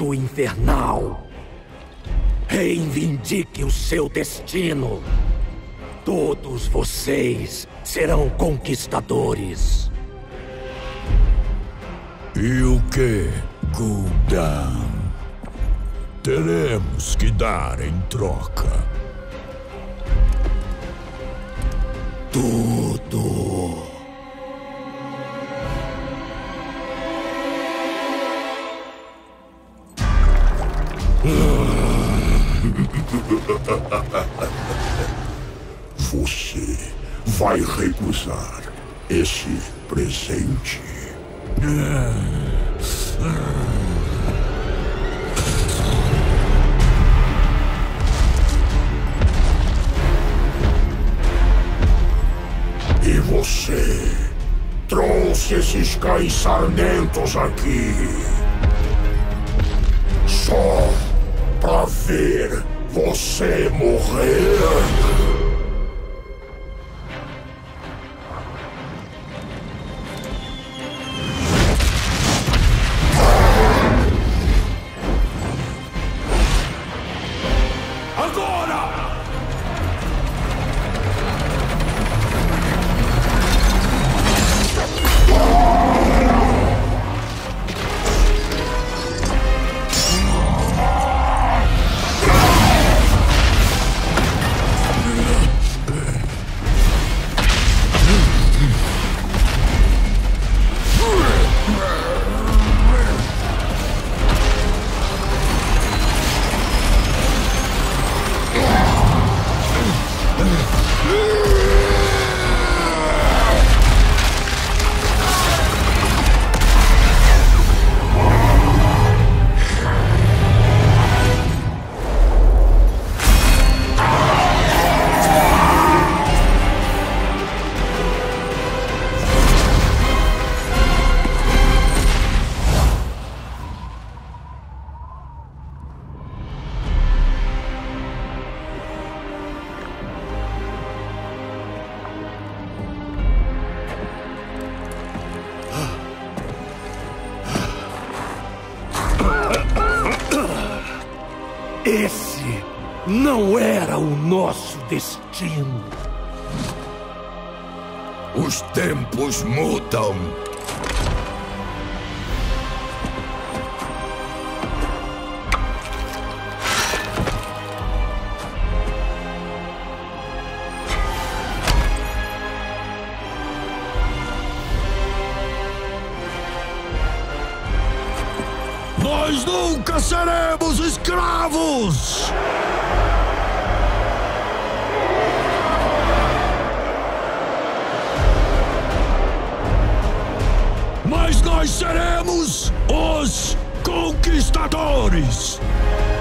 Espírito infernal. Reivindique o seu destino. Todos vocês serão conquistadores. E o que, Gul'dan? Teremos que dar em troca. Tudo. Você vai recusar esse presente? E você trouxe esses cães sarmentos aqui só pra ver você morrer? Esse não era o nosso destino. Os tempos mudam. Nós nunca seremos escravos! Mas nós seremos os conquistadores!